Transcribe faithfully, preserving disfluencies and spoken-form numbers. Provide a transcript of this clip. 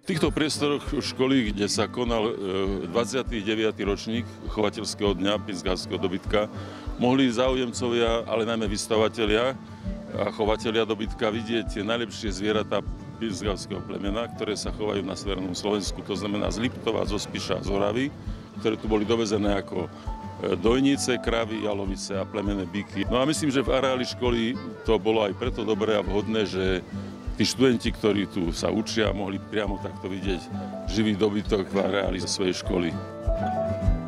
V týchto priestoroch školy, kde sa konal dvadsiaty deviaty ročník chovateľského dňa pinzgavského dobytka, mohli záujemcovia, ale najmä vystavatelia a chovatelia dobytka vidieť tie najlepšie zvieratá pinzgavského plemena, ktoré sa chovajú na severnom Slovensku, to znamená z Liptova, zo Spiša, z Oravy, ktoré tu boli dovezené ako dojnice, kravy, jalovice a plemenné byky. No a myslím, že v areáli školy to bolo aj preto dobré a vhodné, že tí študenti, ktorí tu sa učia, mohli priamo takto vidieť živý dobytok v areáli zo svojej školy.